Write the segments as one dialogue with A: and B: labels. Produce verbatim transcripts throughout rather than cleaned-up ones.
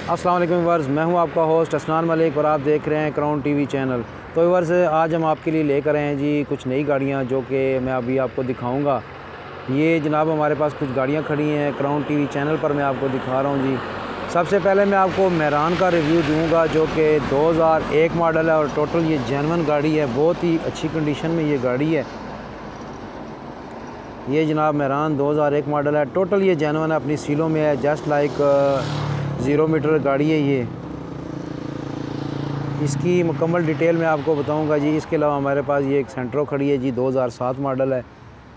A: अस्सलाम वालेकुम व्यूअर्स, मैं हूं आपका होस्ट असनान मलिक और आप देख रहे हैं क्राउन टीवी चैनल। तो व्यूअर्स, आज हम आपके लिए लेकर आए हैं जी कुछ नई गाड़ियां जो कि मैं अभी आपको दिखाऊंगा। ये जनाब हमारे पास कुछ गाड़ियां खड़ी हैं क्राउन टीवी चैनल पर, मैं आपको दिखा रहा हूं जी। सबसे पहले मैं आपको मेहरान का रिव्यू दूँगा जो कि दो हज़ार एक मॉडल है और टोटल ये जेन्युइन गाड़ी है, बहुत ही अच्छी कंडीशन में ये गाड़ी है। ये जनाब मेहरान दो हज़ार एक मॉडल है, टोटल ये जेन्युइन है, अपनी सीलों में है, जस्ट लाइक ज़ीरो मीटर गाड़ी है ये। इसकी मुकम्मल डिटेल मैं आपको बताऊंगा जी। इसके अलावा हमारे पास ये एक सेंट्रो खड़ी है जी, दो हज़ार सात मॉडल है,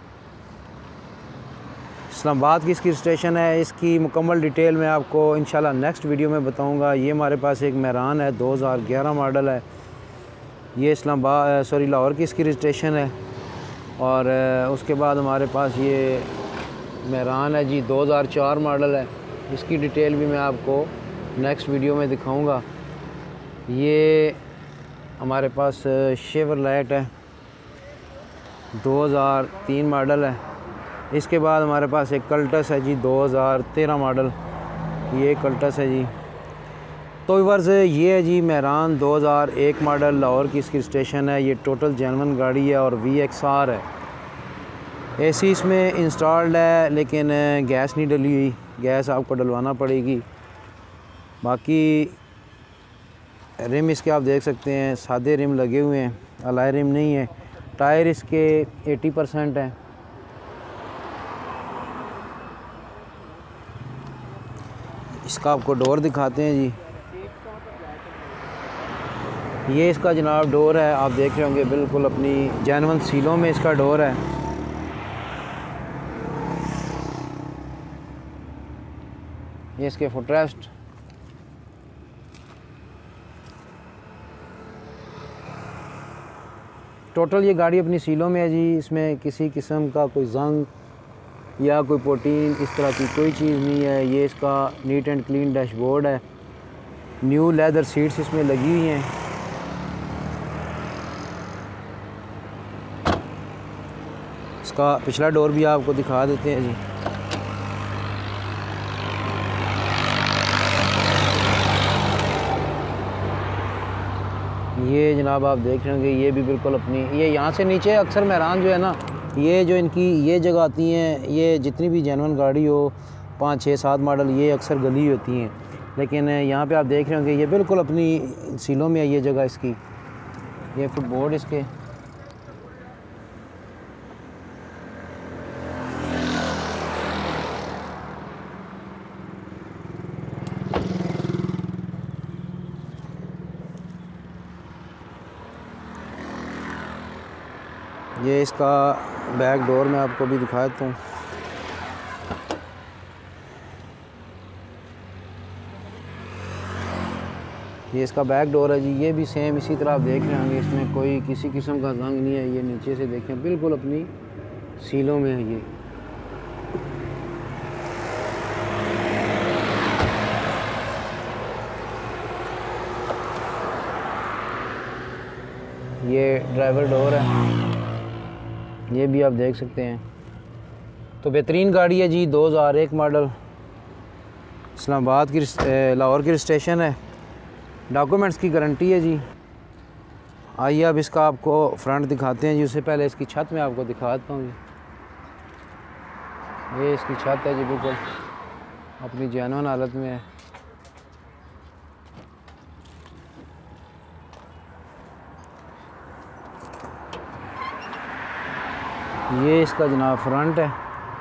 A: इस्लामाबाद की इसकी स्टेशन है। इसकी मुकम्मल डिटेल मैं आपको इंशाल्लाह नेक्स्ट वीडियो में बताऊंगा। ये हमारे पास एक मेहरान है, दो हज़ार ग्यारह मॉडल है, ये इस्लामाबाद सॉरी लाहौर की इसकी रजिस्ट्रेशन है। और उसके बाद हमारे पास ये मेहरान है जी, दो हज़ार चार मॉडल है, इसकी डिटेल भी मैं आपको नेक्स्ट वीडियो में दिखाऊंगा। ये हमारे पास शेवरलेट है, दो हज़ार तीन मॉडल है। इसके बाद हमारे पास एक कल्टस है जी, दो हज़ार तेरह मॉडल, ये कल्टस है जी। तो व्यूअर्स, ये है जी मेहरान दो हज़ार एक मॉडल, लाहौर की इसकी स्टेशन है। ये टोटल जेन्युइन गाड़ी है और वी एक्स आर है। एसी इसमें इंस्टॉल्ड है लेकिन गैस नहीं डली हुई, गैस आपको डलवाना पड़ेगी। बाकी रिम इसके आप देख सकते हैं, सादे रिम लगे हुए हैं, अलाय रिम नहीं है। टायर इसके अस्सी परसेंट हैं। इसका आपको डोर दिखाते हैं जी। ये इसका जनाब डोर है, आप देख रहे होंगे, बिल्कुल अपनी जेन्युइन सीलों में इसका डोर है। ये इसके फुटरेस्ट, टोटल ये गाड़ी अपनी सीलों में है जी। इसमें किसी किस्म का कोई जंग या कोई प्रोटीन इस तरह की कोई चीज़ नहीं है। ये इसका नीट एंड क्लीन डैशबोर्ड है, न्यू लेदर सीट्स इसमें लगी हुई हैं। इसका पिछला डोर भी आपको दिखा देते हैं जी। ये जनाब आप देख रहे होंगे, ये भी बिल्कुल अपनी, ये यहाँ से नीचे अक्सर मेहरान जो है ना, ये जो इनकी ये जगह आती हैं, ये जितनी भी जेन्युइन गाड़ी हो पाँच छः सात मॉडल, ये अक्सर गली होती हैं। लेकिन यहाँ पे आप देख रहे होंगे ये बिल्कुल अपनी सीलों में है ये जगह इसकी। ये फुटबोर्ड इसके, ये इसका बैक डोर मैं आपको भी दिखा देता हूँ। ये इसका बैक डोर है जी, ये भी सेम इसी तरह आप देख रहे होंगे, इसमें कोई किसी किस्म का जंग नहीं है। ये नीचे से देखें, बिल्कुल अपनी सीलों में है ये। ये ड्राइवर डोर है, ये भी आप देख सकते हैं। तो बेहतरीन गाड़ी है जी, दो हज़ार एक मॉडल, इस्लामाबाद की लाहौर की रजिस्ट्रेशन है, डॉक्यूमेंट्स की गारंटी है जी। आइए अब इसका आपको फ्रंट दिखाते हैं जी। उससे पहले इसकी छत में आपको दिखाता हूँ जी। ये इसकी छत है जी, बिल्कुल अपनी जेन्युइन हालत में है। ये इसका जनाब फ्रंट है,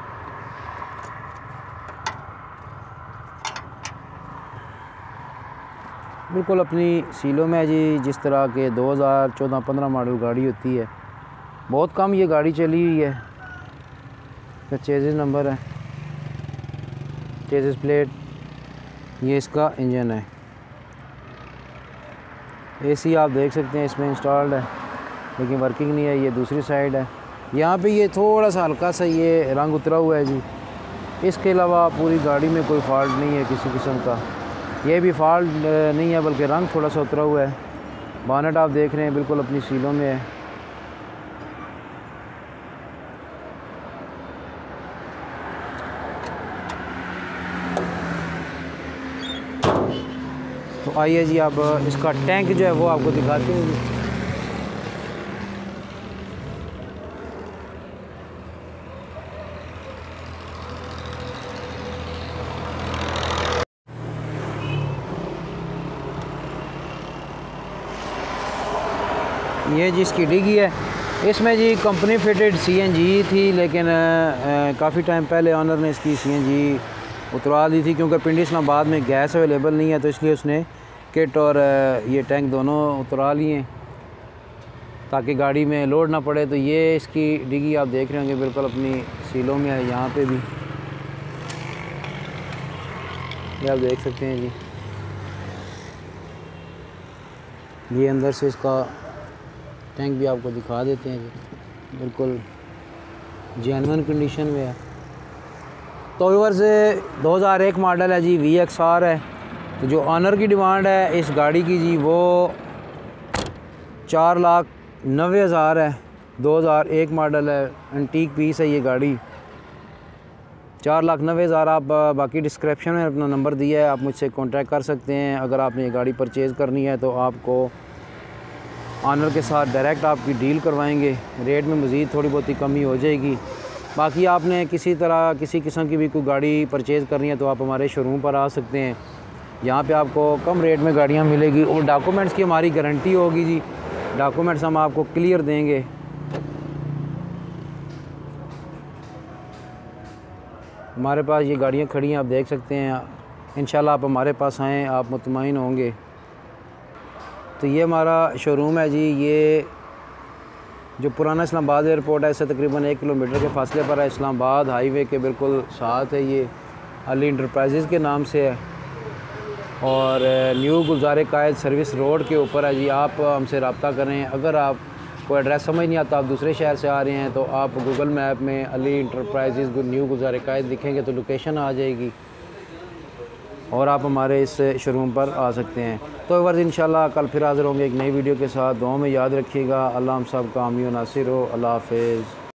A: बिल्कुल अपनी सीलों में है जी, जिस तरह के दो हज़ार चौदह पंद्रह मॉडल गाड़ी होती है। बहुत कम ये गाड़ी चली हुई है। इसका चेसिस नंबर है, चेसिस प्लेट, ये इसका इंजन है। एसी आप देख सकते हैं इसमें इंस्टॉल्ड है लेकिन वर्किंग नहीं है। ये दूसरी साइड है, यहाँ पे ये थोड़ा सा हल्का सा ये रंग उतरा हुआ है जी। इसके अलावा पूरी गाड़ी में कोई फॉल्ट नहीं है किसी किस्म का। ये भी फॉल्ट नहीं है बल्कि रंग थोड़ा सा उतरा हुआ है। बॉनेट आप देख रहे हैं, बिल्कुल अपनी सीलों में है। तो आइए जी, अब इसका टैंक जो है वो आपको दिखाते हैं जी। ये जी इसकी डिगी है। इसमें जी कंपनी फिटेड सीएनजी थी, लेकिन काफ़ी टाइम पहले ऑनर ने इसकी सीएनजी उतरवा दी थी, क्योंकि पिंडी इस्लामाबाद में गैस अवेलेबल नहीं है, तो इसलिए उसने किट और ये टैंक दोनों उतरा लिए ताकि गाड़ी में लोड ना पड़े। तो ये इसकी डिगी आप देख रहे होंगे बिल्कुल अपनी सीलों में है। यहाँ पे भी ये आप देख सकते हैं जी। ये अंदर से इसका टैंक भी आपको दिखा देते हैं जी, बिल्कुल जेन्युइन कंडीशन में है। तो व्यूअर्स दो हज़ार एक मॉडल है जी, वी एक्स आर है। तो जो ऑनर की डिमांड है इस गाड़ी की जी वो चार लाख नब्बे हज़ार है। दो हज़ार एक मॉडल है, एंटीक पीस है ये गाड़ी, चार लाख नब्बे हज़ार। आप बाकी डिस्क्रिप्शन में अपना नंबर दिया है, आप मुझसे कांटेक्ट कर सकते हैं। अगर आपने ये गाड़ी परचेज़ करनी है तो आपको ऑनर के साथ डायरेक्ट आपकी डील करवाएंगे, रेट में मज़ीद थोड़ी बहुत ही कमी हो जाएगी। बाकी आपने किसी तरह किसी किस्म की भी कोई गाड़ी परचेज़ करनी है तो आप हमारे शोरूम पर आ सकते हैं। यहाँ पे आपको कम रेट में गाड़ियाँ मिलेगी और डॉक्यूमेंट्स की हमारी गारंटी होगी जी। डॉक्यूमेंट्स हम आपको क्लियर देंगे। हमारे पास ये गाड़ियाँ खड़ी हैं, आप देख सकते हैं। इंशाल्लाह आप हमारे पास आएँ, आप मुतमईन होंगे। तो ये हमारा शोरूम है जी। ये जो पुराना इस्लामाबाद एयरपोर्ट है इससे तकरीबन एक किलोमीटर के फासले पर है। इस्लामाबाद हाईवे के बिल्कुल साथ है। ये अली इंटरप्राइजेज़ के नाम से है और new Gulzar Quaid service road के ऊपर है जी। आप हमसे रब्ता करें। अगर आप को एड्रेस समझ नहीं आता, आप दूसरे शहर से आ रहे हैं, तो आप गूगल मैप में अली इंटरप्राइजेज़ न्यू गुलज़ार कायद लिखेंगे तो लोकेशन आ जाएगी और आप हमारे इस शोरूम पर आ सकते हैं। तो वर्ष इंशाल्लाह कल फिर हाज़िर होंगे एक नई वीडियो के साथ। दुआ में याद रखिएगा। अल्लाह हम सब का आमीन नासिर हो। अल्लाह हाफ़िज़।